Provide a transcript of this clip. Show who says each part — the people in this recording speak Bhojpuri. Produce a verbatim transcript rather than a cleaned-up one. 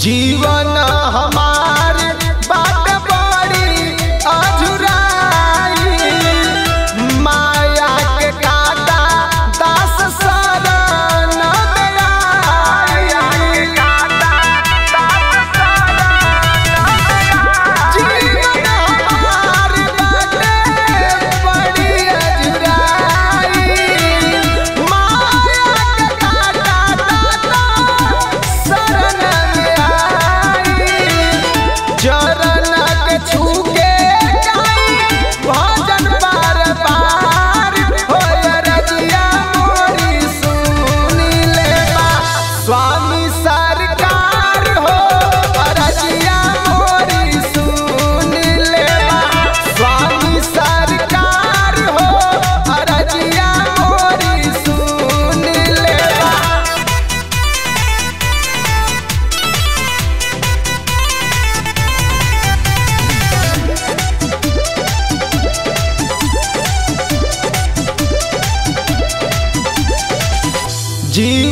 Speaker 1: जीवन हमार बाट बड़ी अझुराई, माया के काटा दास शरण दयाई। जीवन हमार बाट बड़ी अझुराई, माया के काटा दास शरण चरण के छूके भजन बार बार हो रजिया मोरी सुनी ले बा स्वामी सरकार हो, रजिया मोरी सुनी ले बा स्वामी सरकार हो, रजिया मोरी सुनी ले बा। जी